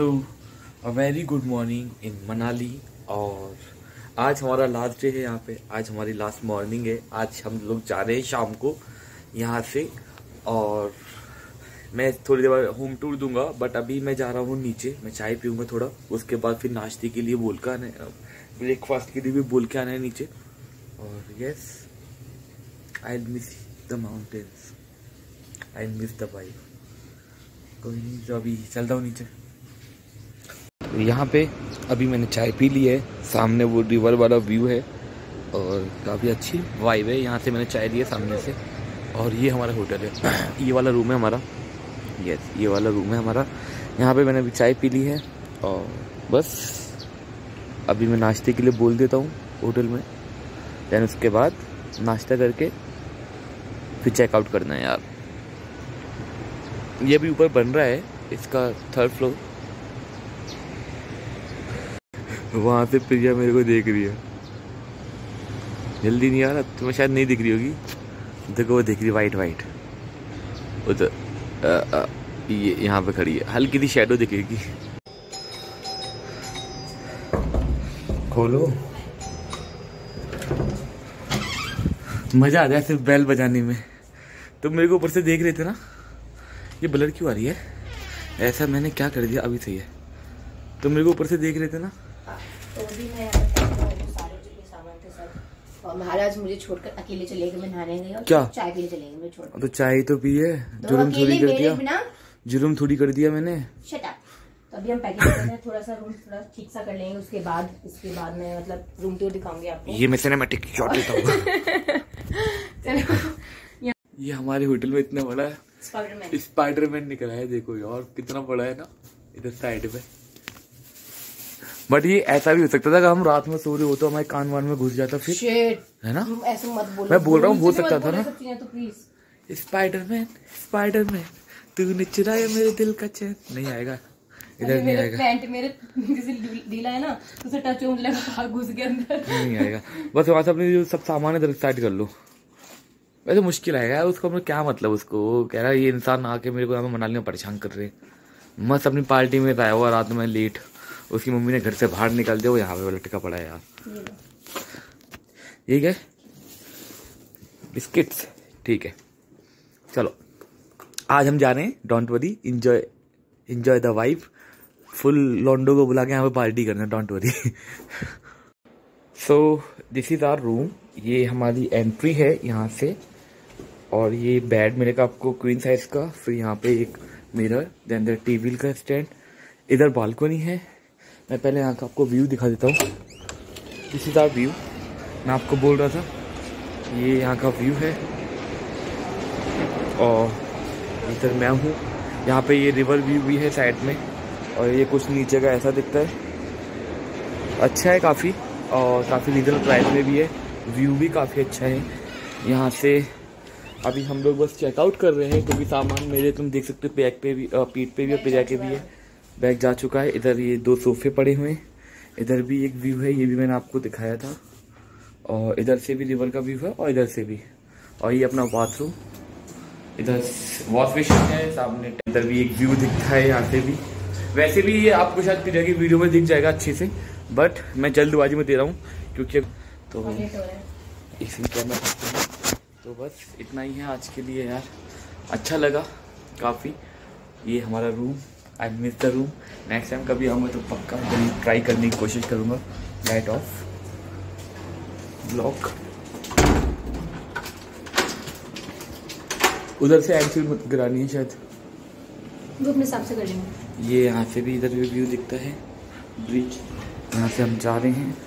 So a very good morning in Manali. और आज हमारा लास्ट डे है यहाँ पे, आज हमारी लास्ट मॉर्निंग है। आज हम लोग जा रहे हैं शाम को यहाँ से, और मैं थोड़ी देर बाद होम टूर दूंगा। बट अभी मैं जा रहा हूँ नीचे, मैं चाय पीऊँगा थोड़ा, उसके बाद फिर नाश्ते के लिए बोल के आना है, ब्रेकफास्ट के लिए भी बोल के आना है नीचे। और yes, I miss the mountains, I miss the vibe. कोई नहीं, तो अभी चलता हूँ नीचे। यहाँ पे अभी मैंने चाय पी ली है, सामने वो रिवर वाला व्यू है और काफ़ी अच्छी वाइब है। यहाँ से मैंने चाय ली है सामने से, और ये हमारा होटल है, ये वाला रूम है हमारा। यस, ये वाला रूम है हमारा। यहाँ पे मैंने अभी चाय पी ली है और बस अभी मैं नाश्ते के लिए बोल देता हूँ होटल में। दैन उसके बाद नाश्ता करके फिर चेकआउट करना है यार। ये भी ऊपर बन रहा है, इसका 3rd फ्लोर। वहाँ से प्रिया मेरे को देख रही है, जल्दी नहीं आ रहा, तुम्हें शायद नहीं दिख रही होगी। देखो वो दिख रही, वाइट वाइट, वो तो ये यहाँ पे खड़ी है, हल्की सी शैडो दिखेगी। खोलो, मजा आ जाए सिर्फ बेल बजाने में। तुम मेरे को ऊपर से देख रहे थे ना, ये ब्लर क्यों आ रही है? ऐसा मैंने क्या कर दिया? अभी सही है। तुम मेरे को ऊपर से देख रहे थे ना, तो भी मैं सारे जो सामान थे सब, और महाराज मुझे छोड़कर अकेले चले गए, मैं नहाने गई और क्या चाय पीने चले गए मुझे छोड़। तो चाय तो पी है, जुर्म थोड़ी कर दिया, जुर्म थोड़ी कर दिया मैंने। Shut up. तो अभी हम पैकिंग कर रहे हैं, थोड़ा सा रूम थोड़ा ठीक सा कर लेंगे, उसके बाद मैं मतलब रूम टूर दिखाऊंगी आपको। ये मैं सिनेमैटिक शॉट लेता हूँ। ये हमारे होटल में इतना बड़ा स्पाइडरमैन निकला है, देखो यार कितना बड़ा है ना इधर साइड में। बट ये ऐसा भी हो सकता था कि हम रात में सो रहे हो तो हमारे कान वान में घुस जाता फिर, है ना? ऐसे मत बोलो, मैं बोल रहा हूँ हो सकता था ना। तो प्लीज स्पाइडरमैन, स्पाइडरमैन तूने चुराया मेरे दिल का चैन। नहीं आएगा इधर, नहीं आएगा। पैंट मेरे जैसे ढीला है ना, तो उसे टच होने लगा, घुस गया अंदर। नहीं आएगा, बस वहां से अपने जो सब सामान इधर साइड कर लो। वैसे मुश्किल आएगा यार, उसको क्या मतलब, उसको वो कह रहा है ये इंसान आके मेरे को यहाँ मनाली में परेशान कर रहे हैं। मस्त अपनी पार्टी में आया हुआ, रात में लेट, उसकी मम्मी ने घर से बाहर निकाल दिया, वो यहाँ पे लटका पड़ा है यार। ये क्या बिस्किट्स? ठीक है, चलो आज हम जा रहे हैं don't worry, enjoy the vibe. Full लॉन्डो को बुला के यहाँ पे पार्टी करना, don't worry. So this is our room, ये हमारी एंट्री है यहाँ से। और ये बेड मेरे का आपको क्वीन साइज का, फिर यहाँ पे एक मिरर, देन इधर टीवी का स्टैंड, इधर बालकनी है। मैं पहले यहाँ का आपको व्यू दिखा देता हूँ। दिस इज आवर व्यू, मैं आपको बोल रहा था ये यहाँ का व्यू है। और इधर मैं हूँ, यहाँ पे ये रिवर व्यू भी है साइड में, और ये कुछ नीचे का ऐसा दिखता है। अच्छा है काफ़ी, और काफ़ी रीजनल प्राइस में भी है, व्यू भी काफ़ी अच्छा है यहाँ से। अभी हम लोग बस चेकआउट कर रहे हैं, क्योंकि सामान मेरे तुम देख सकते हो बैग पे भी, पीठ पे भी और पिजा के भी है। बैग जा चुका है। इधर ये 2 सोफे पड़े हुए हैं, इधर भी एक व्यू है, ये भी मैंने आपको दिखाया था। और इधर से भी रिवर का व्यू है, और इधर से भी। और ये अपना बाथरूम, इधर वॉश बेसिन है सामने। इधर भी एक व्यू दिखता है यहाँ से भी। वैसे भी ये आपको शायद पिजा की वीडियो में दिख जाएगा अच्छे से, बट मैं जल्दबाजी में दे रहा हूँ क्योंकि तो इसी कैमरा। तो बस इतना ही है आज के लिए यार, अच्छा लगा काफ़ी। ये हमारा room, I miss the room. Next time कभी आऊँगा तो पक्का ट्राई करने की कोशिश करूँगा। लाइट ऑफ, ब्लॉक, उधर से एंट्री मत गिरानी है शायद, वो अपने हिसाब से कर लेंगे। ये यहाँ से भी इधर भी व्यू दिखता है, ब्रिज, यहाँ से हम जा रहे हैं।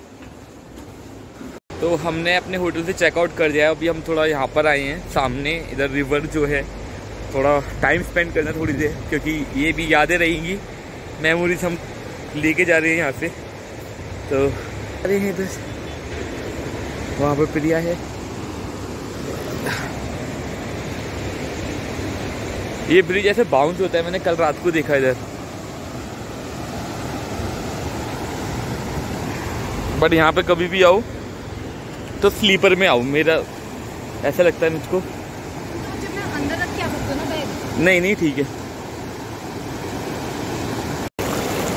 तो हमने अपने होटल से चेकआउट कर दिया है। अभी हम थोड़ा यहाँ पर आए हैं सामने, इधर रिवर जो है, थोड़ा टाइम स्पेंड करना थोड़ी देर, क्योंकि ये भी यादें रहेंगी, मेमोरीज हम लेके जा रहे हैं यहाँ से। तो अरे हैं इधर, वहाँ पर प्रिया है। ये ब्रिज ऐसे बाउंस होता है, मैंने कल रात को देखा इधर। बट यहाँ पे कभी भी आओ तो स्लीपर में आओ, मेरा ऐसा लगता है मुझको। जब मैं अंदर रख के आ सकता हूँ ना बैग? नहीं नहीं ठीक है।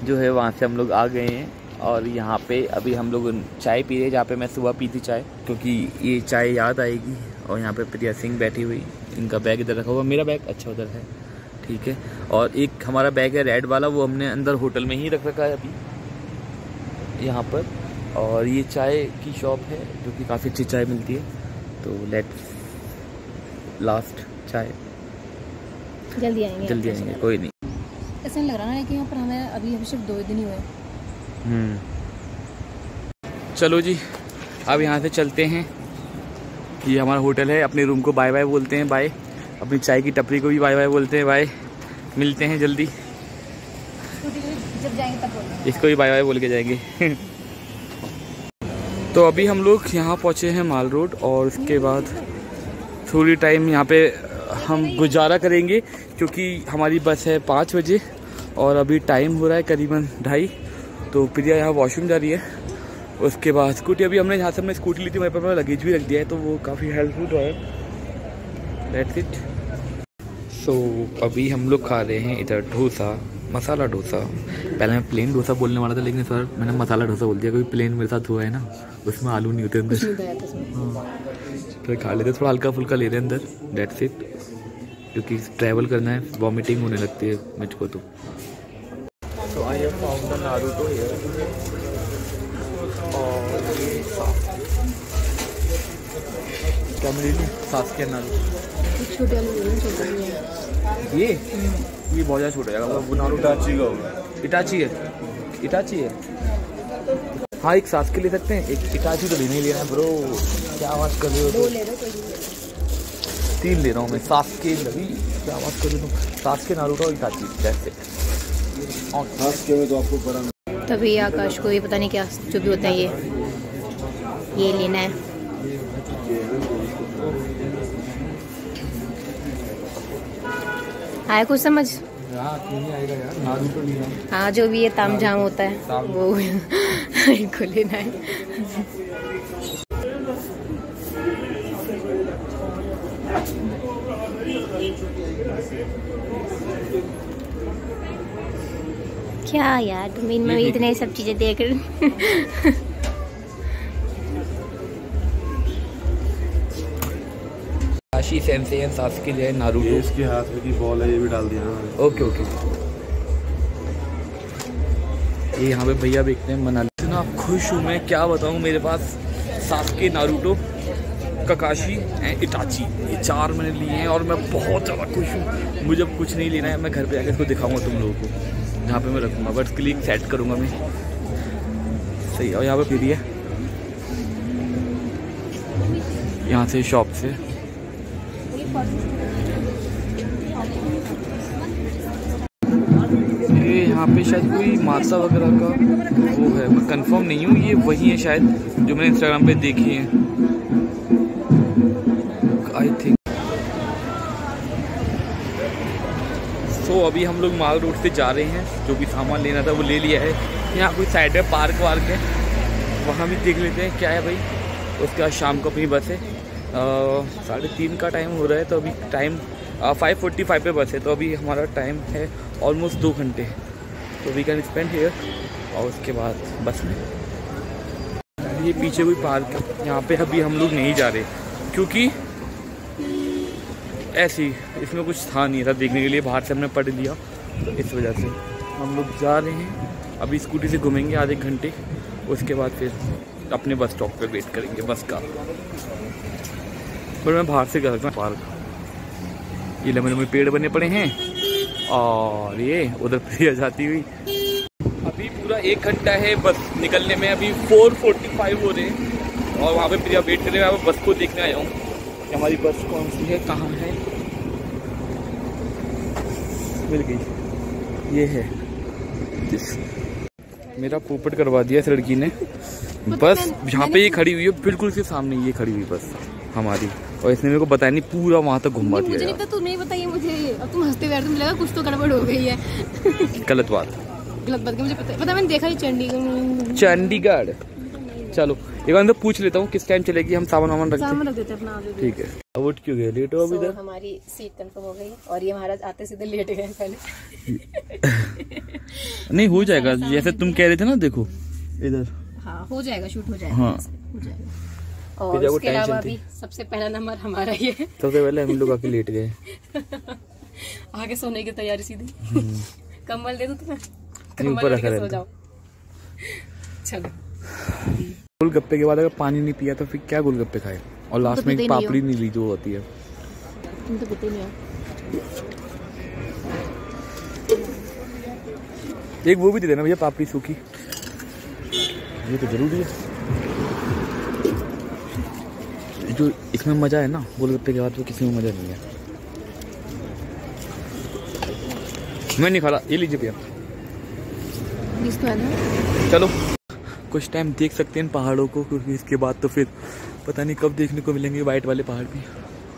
जो है वहाँ से हम लोग आ गए हैं और यहाँ पे अभी हम लोग चाय पी रहे हैं, जहाँ पे मैं सुबह पी थी चाय, क्योंकि ये चाय याद आएगी। और यहाँ पे प्रिया सिंह बैठी हुई, इनका बैग इधर रखा हुआ, मेरा बैग अच्छा उधर है, ठीक है। और एक हमारा बैग है रेड वाला, वो हमने अंदर होटल में ही रख रखा है अभी यहाँ पर। और ये चाय की शॉप है जो कि काफ़ी अच्छी चाय मिलती है। तो लेट्स लास्ट चाय, जल्दी आएंगे कोई नहीं। ऐसा नहीं लग रहा ना कि यहाँ पर हमें अभी सिर्फ 2 दिन ही हुए। चलो जी, अब यहाँ से चलते हैं। ये हमारा होटल है, अपने रूम को बाय बाय बोलते हैं, बाय। अपनी चाय की टपरी को भी बाय बाय बोलते हैं, बाय। मिलते हैं जल्दी, जब जाएंगे तब बोलना, इसको भी बाय बाय बोल के जाएंगे। तो अभी हम लोग यहाँ पहुँचे हैं माल रोड, और उसके बाद थोड़ी टाइम यहाँ पे हम गुजारा करेंगे, क्योंकि हमारी बस है 5 बजे और अभी टाइम हो रहा है करीबन 2:30। तो प्रिया यहाँ वॉशरूम जा रही है। उसके बाद स्कूटी, अभी हमने जहाँ से हमने स्कूटी ली थी वहीं पर मैं लगेज भी रख दिया है, तो वो काफ़ी हेल्पफुल रहा है। That's it. सो अभी हम लोग खा रहे हैं इधर डोसा, मसाला डोसा। पहले मैं प्लेन डोसा बोलने वाला था, लेकिन सर मैंने मसाला डोसा बोल दिया, क्योंकि प्लेन मेरे साथ हुआ है ना, उसमें आलू नहीं होते अंदर। तो खा लेते, थोड़ा हल्का फुल्का ले रहे हैं अंदर, दैट्स इट। क्योंकि ट्रैवल करना है, वॉमिटिंग होने लगती है मुझको। तो I have found the Naruto here. और ये क्या मिली सास्के नारुतो, छोटे वाले ये बहुत ज़्यादा छोटा है। वो नारुतो इटाची का होगा, इटाची है। हाँ, एक सास्के ले सकते हैं, एक इटाची तो नहीं लेना है ब्रो। क्या आवाज़ कर रहे हो? 2 ले दो, 3 ले रहा हूँ मैं। सास्के लगी, क्या आवाज़ कर रहे हो? सास्के नारुतो और इटाची, जैसे सास्के में तो आपको पता। तभी आकाश को ये पता नहीं क्या जो भी होता है ये लेना है। आया कुछ समझ? नहीं आएगा यार, नारुतो लेना। हाँ, जो भी ये तामझाम होता है वो इनको लेना है। क्या यार, तुम इनमें इतने सब चीजें देख रहे। काशी सेंसे एंड सास्के लिए नारुतो, इसके हाथ में की बॉल है, ये भी डाल दिया। ओके। ये यहाँ पे भैया बेचते हैं मनाली। इतना खुश हूँ मैं, क्या बताऊँ। मेरे पास Sasuke, Naruto, Kakashi and Itachi, ये 4 मैंने लिए हैं और मैं बहुत ज़्यादा खुश हूँ। मुझे अब कुछ नहीं लेना है, मैं घर पे आकर इसको दिखाऊंगा तुम लोगों को, जहाँ पे मैं रखूँगा। बट इसके लिए सेट करूँगा मैं, सही। और यहाँ पे फिर है, यहाँ से शॉप से ये यहाँ पे शायद कोई माता वगैरह का वो है, मैं कंफर्म नहीं हूँ। ये वही है शायद जो मैंने इंस्टाग्राम पे देखी है, आई थिंक। सो अभी हम लोग माल रोड से जा रहे हैं, जो भी सामान लेना था वो ले लिया है। यहाँ कोई साइड में पार्क वार्क है, वहाँ भी देख लेते हैं क्या है भाई। उसके बाद शाम को अपनी बस है, 3:30 का टाइम हो रहा है। तो अभी टाइम 5:45 पे बस है, तो अभी हमारा टाइम है ऑलमोस्ट 2 घंटे, तो वी कैन स्पेंड हियर। और उसके बाद बस में ये पीछे कोई पार्क है, यहाँ पे अभी हम लोग नहीं जा रहे, क्योंकि ऐसे ही इसमें कुछ था नहीं था देखने के लिए, बाहर से हमने पढ़ लिया, तो इस वजह से हम लोग जा रहे हैं। अभी स्कूटी से घूमेंगे आधे घंटे, उसके बाद फिर अपने बस स्टॉप पे वेट करेंगे बस का। पर मैं बाहर से कर सकता हूँ पार्क। ये लंबे लंबे पेड़ बने पड़े हैं, और ये उधर प्रिया जाती हुई। अभी पूरा 1 घंटा है बस निकलने में, अभी 4:45 हो रहे हैं, और वहाँ पे प्रिया वेट कर रहे हैं। मैं बस को देखने आया हूँ कि हमारी बस कौन सी है, कहाँ है। मिल गई, ये है। मेरा पोपट करवा दिया इस लड़की ने। बस यहाँ पे ये खड़ी हुई है, बिल्कुल उसके सामने ये खड़ी हुई बस हमारी, और इसने मेरे को बताया नहीं, पूरा वहाँ तक घुमा दिया। मुझे नहीं पता, तुमने बताइए मुझे। अब तुम हंसते बैठते, मुझे लगा कुछ तो गड़बड़ हो गई है। गलत बात का मुझे पता मैंने देखा ही। चंडीगढ़ चलो एक बार तो पूछ लेता हूँ किस टाइम चलेगी, हम सामान वामान रख देते अपना। ठीक है। अब उठ क्यों गए, लेट हो अभी तक? हमारी सीट कंफर्म हो गई और ये महाराज आते सीधे लेट गए पहले। नहीं हो जाएगा, जैसे तुम कह रहे थे ना, देखो इधर। हाँ हो जाएगा, शूट हो जाएगा। हाँ हो जाएगा। और उसके अलावा भी सबसे पहला नंबर हमारा ही है। सबसे पहले हम लोग आके लेट गए। आगे सोने की तैयारी सीधी। कंबल दे दो तुम्हें, ऊपर रखा सो जाओ। चलो गोलगप्पे के बाद अगर पानी नहीं पिया तो फिर क्या गोलगप्पे खाए, और लास्ट में एक पापड़ी नहीं ली जो होती है। तुम तो पीते नहीं हो। एक वो भी दे देना भैया, पापड़ी सूखी, ये तो जरूरी है। जो इसमें मजा है ना गोलगप्पे के बाद, वो किसी में मजा नहीं है। मैं नहीं खा रहा, ये लीजिए भैया। चलो कुछ टाइम देख सकते हैं पहाड़ों को, क्योंकि इसके बाद तो फिर पता नहीं कब देखने को मिलेंगे वाइट वाले पहाड़ भी।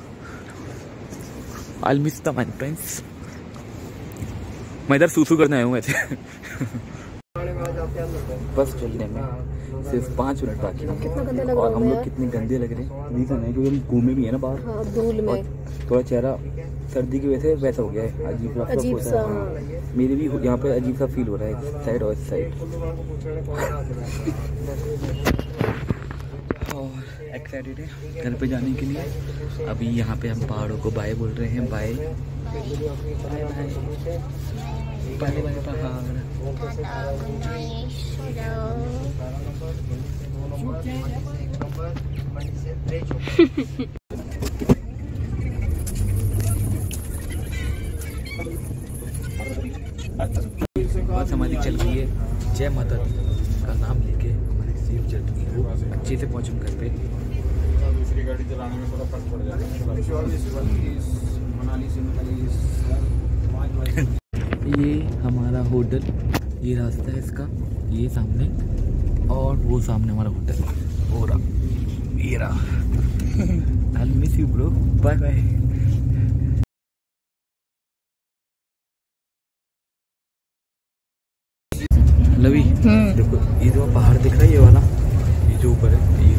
I'll miss the mountains। मैं इधर सूसू करने आया हूँ वैसे। बस चलने में सिर्फ 5 मिनट बाकी हैं और हम लोग कितने गंदे लग रहे हैं। रीजन है क्योंकि हम घूमे भी है ना बाहर, धूल में थोड़ा चेहरा सर्दी की वजह से वैसा हो गया है, अजीब सा। मेरे भी यहाँ पे अजीब सा फील हो रहा है, साइड और इस साइड। और एक्साइटेड है घर पे जाने के लिए। अभी यहाँ पे हम पहाड़ों को बाय बोल रहे हैं, बाय बाय बाय पहाड़। बस हमारी चल रही है, जय माता दी का नाम लेके हमारी सेफ जर्नी है, अच्छे से पहुंचे घर पे। दूसरी गाड़ी चलाने में थोड़ा फर्क पड़ जाएगा। ये हमारा होटल, ये रास्ता है इसका, ये सामने, और वो सामने हमारा होटल हो रहा, ये रहा। I'll miss you bro, bye bye। लवी देखो, ये जो पहाड़ दिख रहा है, ये वाला, ये जो ऊपर है, ये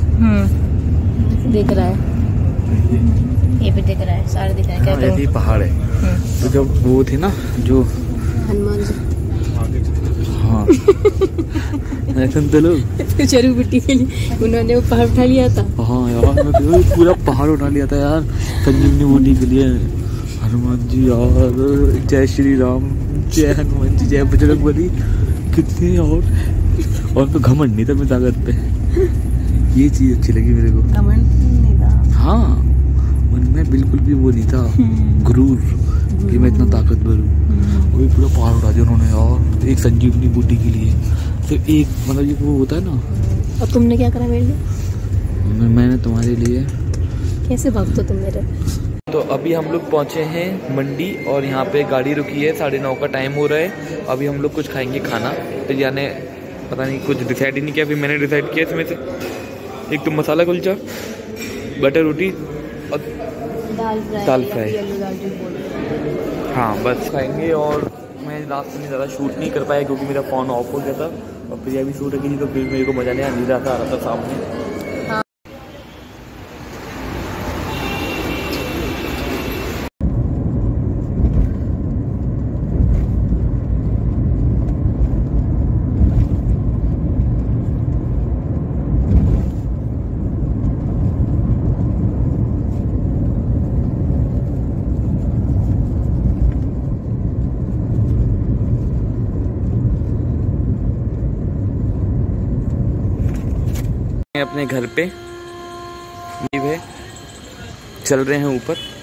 दिख रहा है, ये भी दिख रहा है, सारे दिख रहे हैं। क्या तो ये पहाड़ है। तो जब वो थे ना जो हनुमान जी, हाँ तो लोग चरू बिट्टी के लिए उन्होंने वो पहाड़ उठा लिया था। हाँ यार, मैं पूरा पहाड़ उठा लिया था यार संजीवनी बूटी के लिए। हनुमान जी यार, जय श्री राम, जय हनुमान जी, जय बजरंगबली, कितने और तो घमंड नहीं था मेरी ताकत पे। ये चीज अच्छी लगी मेरे को, घमंड नहीं था। हाँ, मन में बिल्कुल भी वो नहीं था गुरूर कि मैं इतना ताकतवर हूँ। वही पूरा पहाड़ उठा दिया उन्होंने यार, एक संजीवनी बूटी के लिए। तो एक मतलब ये वो होता है ना। और तुमने क्या करा मेरे लिए? मैंने तुम्हारे लिए। कैसे भक्त हो तुम मेरे? तो अभी हम लोग पहुँचे हैं मंडी और यहाँ पे गाड़ी रुकी है, 9:30 का टाइम हो रहा है। अभी हम लोग कुछ खाएंगे खाना। तो यानी पता नहीं, कुछ डिसाइड ही नहीं किया। फिर मैंने डिसाइड किया इसमें से एक तो मसाला कुलचा, बटर रोटी और दाल फ्राई। हाँ बस खाएंगे। और मैं लास्ट में ज़्यादा शूट नहीं कर पाया क्योंकि मेरा फ़ोन ऑफ हो गया था, और प्रिया भी शूट की थी तो फिर मेरे को मज़ा नहीं आया, नींद आ रहा था सामने। अपने घर पे है, चल रहे हैं ऊपर।